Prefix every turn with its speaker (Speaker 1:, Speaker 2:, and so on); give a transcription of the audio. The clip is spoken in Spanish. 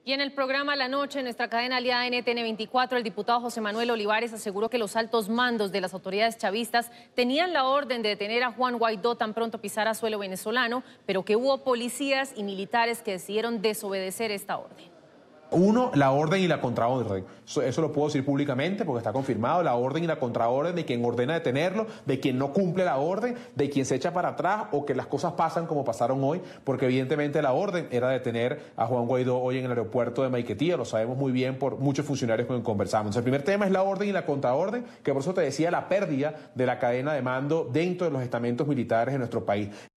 Speaker 1: Y en el programa La Noche, en nuestra cadena aliada NTN 24, el diputado José Manuel Olivares aseguró que los altos mandos de las autoridades chavistas tenían la orden de detener a Juan Guaidó tan pronto pisara suelo venezolano, pero que hubo policías y militares que decidieron desobedecer esta orden.
Speaker 2: Uno, la orden y la contraorden. Eso lo puedo decir públicamente porque está confirmado. La orden y la contraorden de quien ordena detenerlo, de quien no cumple la orden, de quien se echa para atrás o que las cosas pasan como pasaron hoy, porque evidentemente la orden era detener a Juan Guaidó hoy en el aeropuerto de Maiquetía. Lo sabemos muy bien por muchos funcionarios con quien conversamos. Entonces, el primer tema es la orden y la contraorden, que por eso te decía la pérdida de la cadena de mando dentro de los estamentos militares de nuestro país.